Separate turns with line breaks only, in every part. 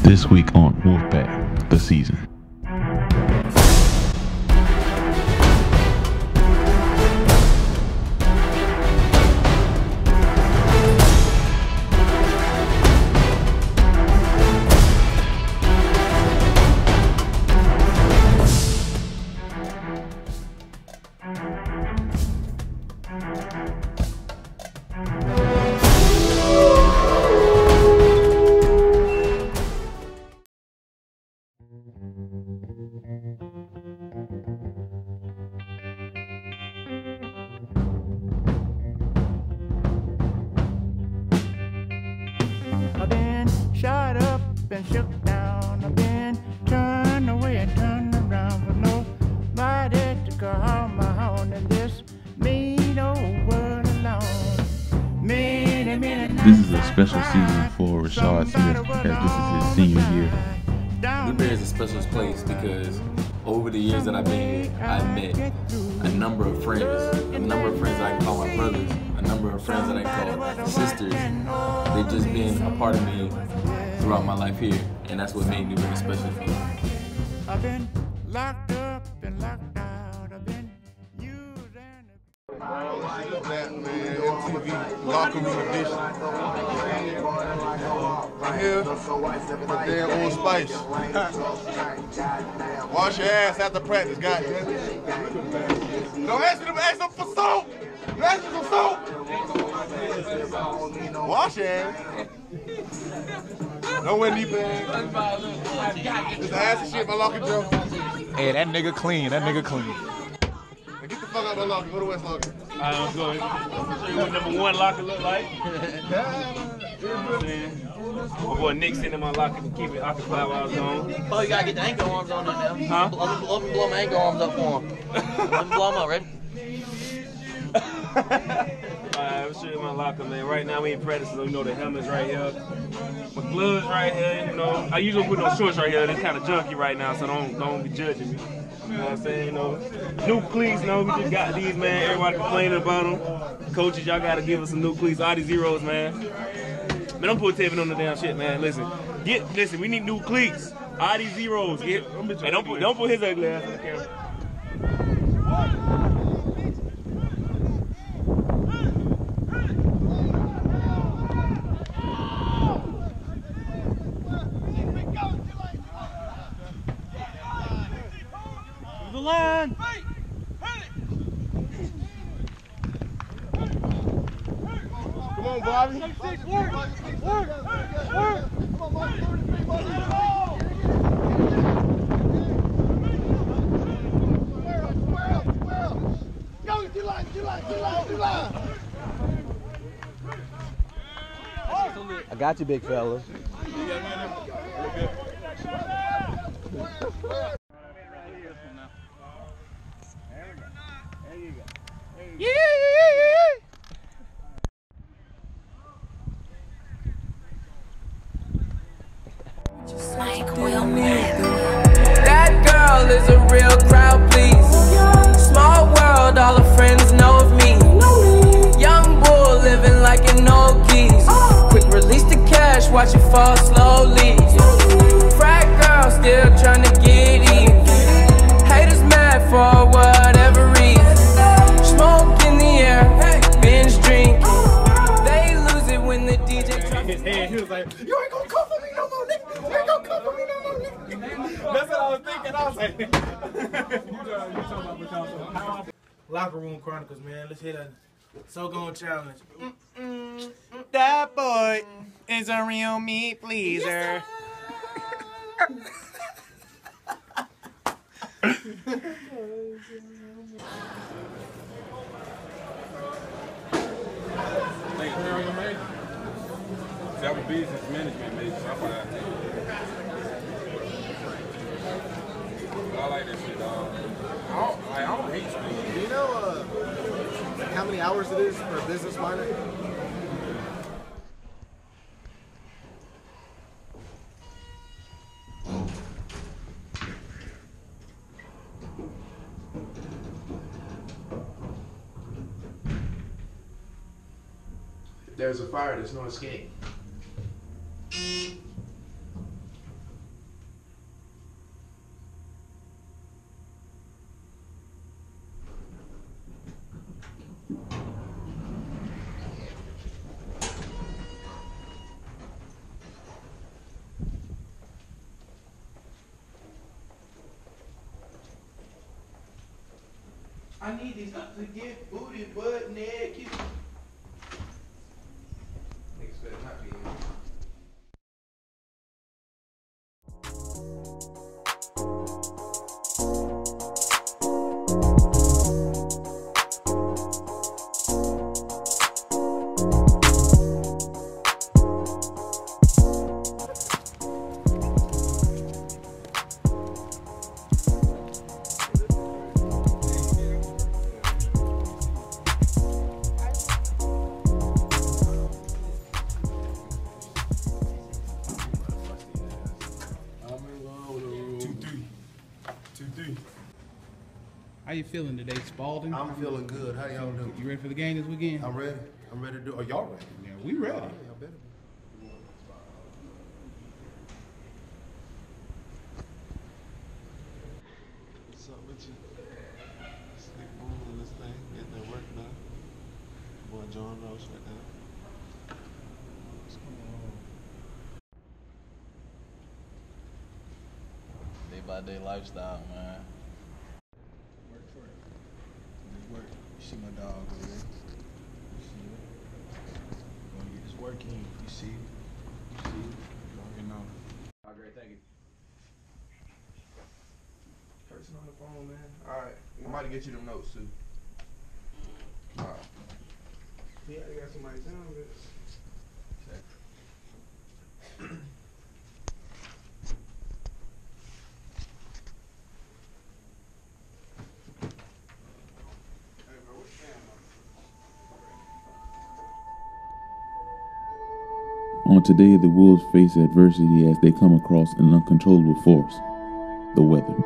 This week on Wolfpack, the season.
I've been shot up and shook down. I've been turned away and turned around with nobody to call my own in this mean old world alone.
This is a special season for Rashad Smith as this is his senior year.
Newberry is a special place because over the years that I've been here, I've met a number of friends that I can call my brothers, a number of friends that I can call sisters. They've just been a part of me throughout my life here, and that's what made Newberry special for me.
I've been locked up and locked out. I've been used and
That man, MTV Locker Room Edition. Right here, the damn Old Spice. Wash your ass after practice, goddamn. Don't ask them for soap. Ask them for soap. Wash your ass. Don't wear knee pads. Just ass and shit, my locker Joe.
Hey, that nigga clean. That nigga clean.
Get the fuck out of my locker. Go to West Locker.
I'm going to show you what number one locker look like. My boy Nick sitting in my locker to keep it occupied while I was gone.
Oh, you gotta get the ankle arms on there now.
Huh?
Let me blow my ankle arms up for him. Let me blow them up, ready?
Alright, I'm showing you my locker, man. Right now we in practice, so you know the helmet's right here. My gloves right here, you know. I usually put no shorts right here. They're kind of junky right now, so don't be judging me. You know what I'm saying? You know, new cleats, you know, we just got these, man. Everybody complaining about them. Coaches, y'all gotta give us some new cleats. All these zeros, man. Man, don't put taping on the damn shit, man. Listen, we need new cleats. All these zeros. Hey, don't put his ugly ass on the camera. The line.
Come on, Bobby. Work.
I got you, big fella.
That girl is a real crowd, please. Small world, all her friends know of me. Young bull living like an old geese. Quick release the cash, watch it fall slowly. Frat girl still trying to get even. Haters mad for whatever reason. Smoke in the air, binge drink. They lose it when the DJ drops his head.
He was like,
You ain't gonna come for me no more, nigga. You ain't gonna come for me no more, nigga.
that's what I was thinking. I was like,
Locker Room Chronicles, man. Let's hit a So Gone challenge.
that boy is a real meat pleaser.
That was business management major, so I like that shit, dog. I don't hate school.
Do you know how many hours it is for a business minor? There's a fire, there's no escape.
I need these to get booty, butt naked. Niggas better not be in here.
How you feeling today, Spalding?
I'm feeling good. How y'all doing?
You ready for the game this weekend?
I'm ready. I'm ready to do. Are y'all ready?
Yeah, we ready.
Y'all better be.
What's up with you? Slick moving this thing, getting that work done. Boy, John Ross right now. What's going on?
Day by day lifestyle, man.
Work for it. Just work. You see my dog over there? You see it? Gonna get this work in. You see it? You see it? You already know.
All right, great, thank you. Person on the phone, man. All right, we might get you them notes too. All right. Yeah, I got somebody telling me. Check.
On today, the Wolves face adversity as they come across an uncontrollable force, the weather.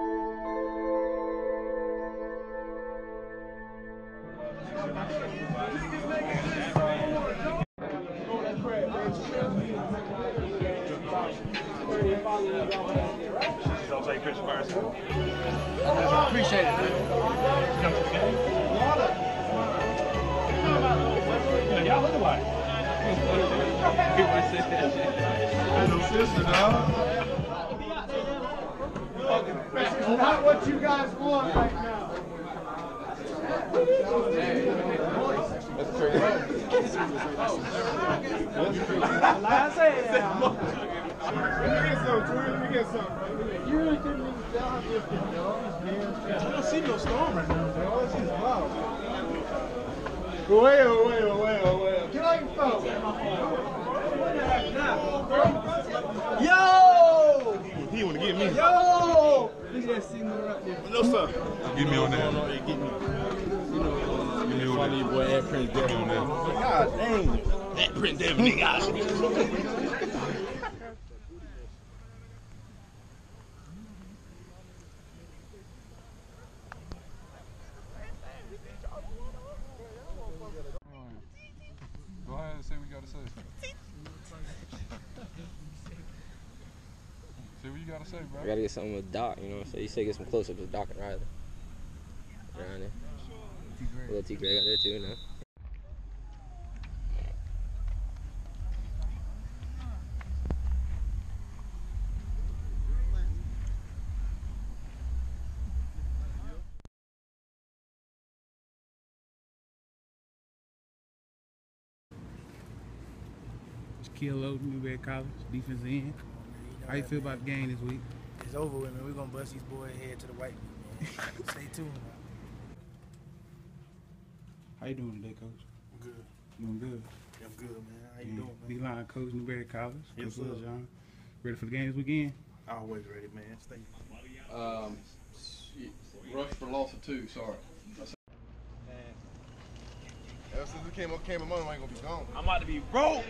Don't take pictures first.
Appreciate it, man.
Come to the game. Y'all look alike.
No sister, dog. Not what you guys want right now.
That's crazy.
Like I said, let me get some, Troy. Let me get some. You really couldn't even tell how this is, dog. I don't see no storm right now, dog. I see clouds. Well. Get on your phone. Yo!
He want to get me.
Yo! Look at that signal right there.
No, sir. Get me on that.
Get me.
Give me funny boy, that Prince Devin on that. God dang. That Prince Devin nigga.
Go ahead and say what you gotta say. Say what you gotta say, bro.
I gotta get something with Doc, you know, so you say get some close ups with Doc and Riley. Around there. A little T Greg out there too, you know.
Kilo, Newberry College, defensive end. How you feel about the game this week?
It's over with, man. We're going to bust these boys' head to the white people, man. Stay tuned, man.
How you doing today, Coach?
I'm good.
Doing good.
I'm good, man. How you doing, man?
D-line coach, Newberry College.
Yes,
Coach
sir.
John. Ready for the game this weekend?
Always ready, man. Stay.
Rush for loss of 2, sorry.
Ever since we came among, I ain't gonna be gone.
I'm about to be broke.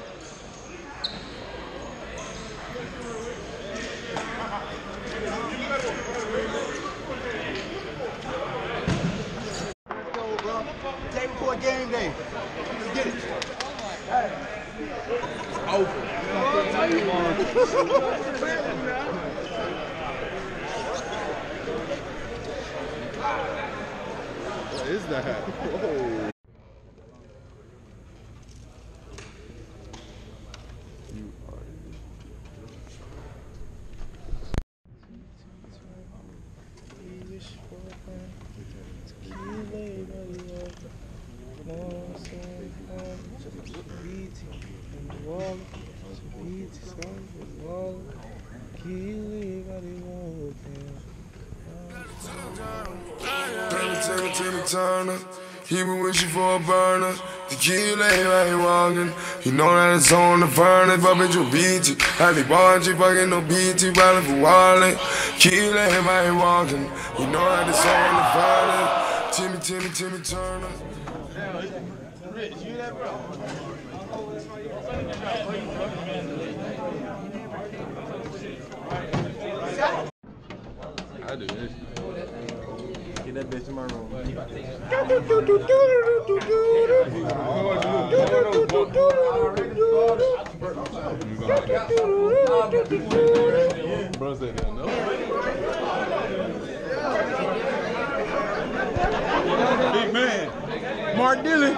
Let's go, bro. Day before game day. Let's get it. Hey. It's over.
What is that? Whoa.
Turner, he been wishing for a burner. The kid lay right walking. He know that it's on the furnace. But bitch, you beat you. I think watch you fucking no beat you. Ballin' for wildin'. Kid lay right walking. He know that it's on the furnace. Timmy Turner.
Rich, you that bro?
I do this.
Get that bitch in my room.
Bro said that, no. Big man, Mark Dillon.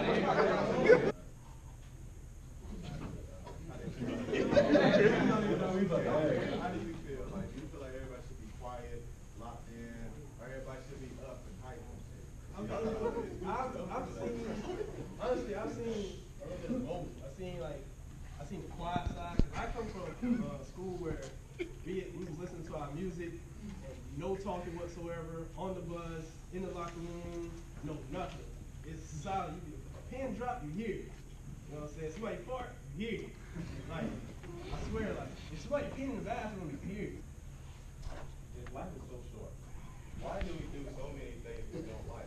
I've seen the quiet side. I come from a school where we was listening to our music, and no talking whatsoever, on the bus, in the locker room, no nothing. It's solid. A pin drop, you hear it. You know what I'm saying? Somebody fart, you hear it. Like, I swear, like, if somebody pee in the bathroom, you hear it.
Life is so short. Why do we do so many things we don't like?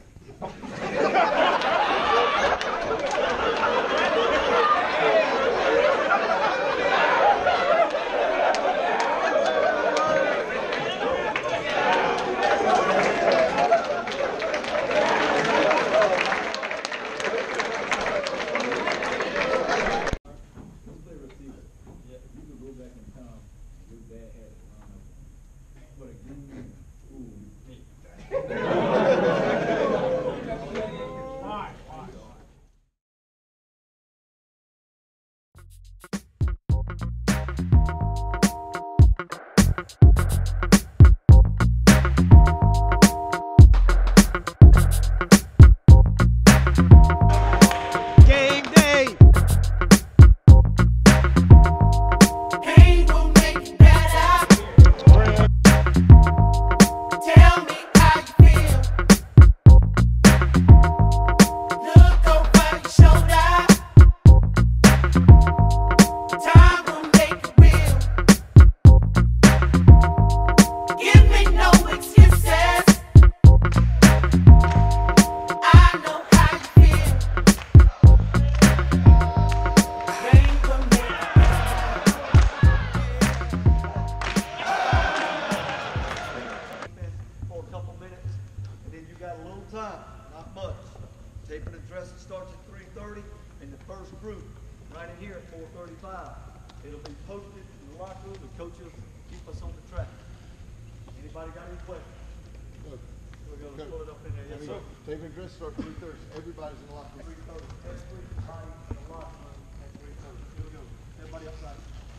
It'll be posted in the locker room. The coaches keep us on the track. Anybody got any questions? We're going to pull it up in there. Yes, sir.
Tape and dress start 3:30. Everybody's in the locker room.
3:30. Everybody in the locker room at 3:30. Here we go. Everybody outside.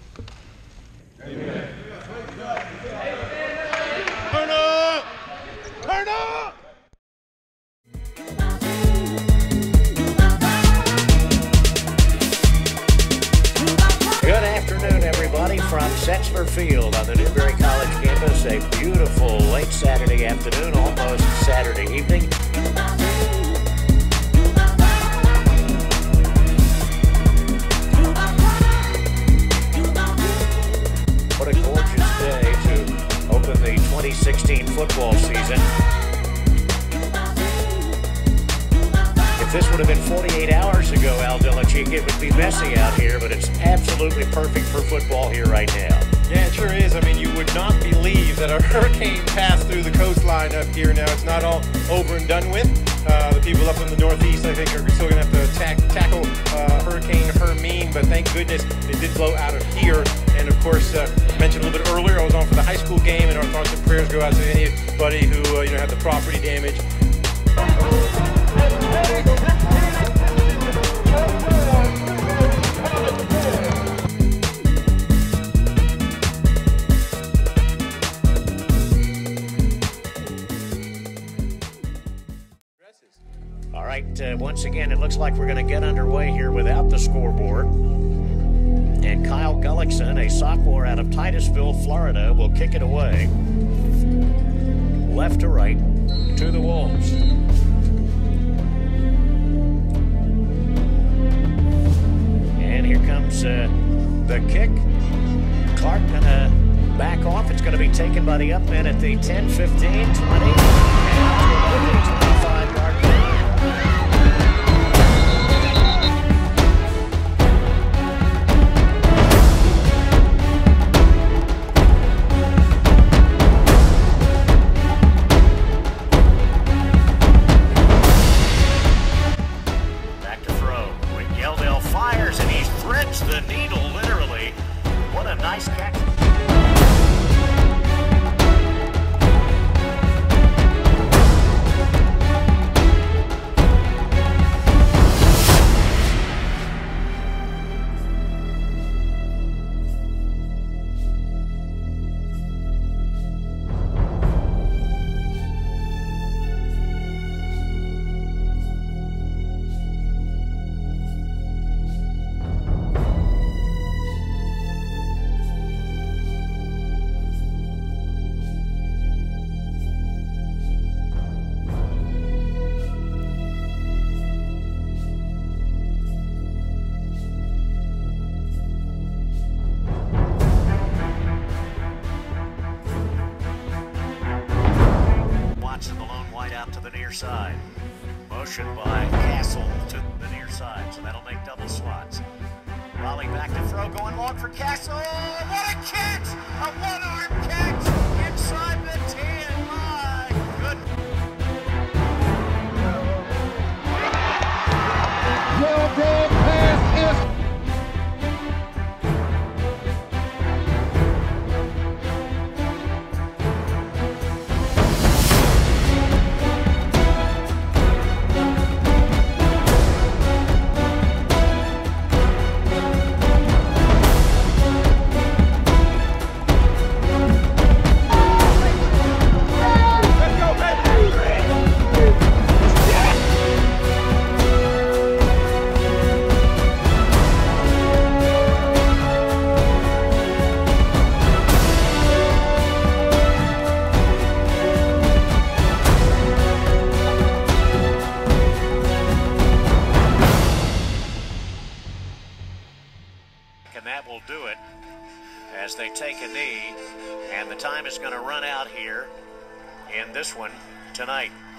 Amen.
Turn up! Turn up!
Good afternoon, everybody, from Setzler Field on the Newberry College campus. A beautiful late Saturday afternoon, almost Saturday evening. What a gorgeous day to open the 2016 football season. If this would have been 48 hours ago, Al Delachique, it would be messy out here, but it's absolutely perfect for football here right now.
Yeah, it sure is. I mean, you would not believe that a hurricane passed through the coastline up here. Now, it's not all over and done with. The people up in the Northeast, I think, are still going to have to tackle Hurricane Hermine, but thank goodness it did blow out of here. And, of course, I mentioned a little bit earlier, I was on for the high school game, and our thoughts and prayers go out to anybody who had the property damage.
All right, once again, it looks looks like we're going to get underway here without the scoreboard. And Kyle Gullickson, a sophomore out of Titusville, Florida, will kick it away. Left to right to the Wolves. And here comes the kick. Clark gonna back off. It's gonna be taken by the up men at the 10, 15, 20, and to the 25-yard line. Back to throw. Rick Yeldale fires and he threads the needle literally. What a nice catch. Watson, the lone wide out to the near side. Motion by Castle to the near side, so that'll make double slots. Raleigh back to throw, going long for Castle. What a catch! A one-arm catch inside the 10. My goodness.
Yeldale pass is
and that will do it as they take a knee, and the time is going to run out here in this one tonight.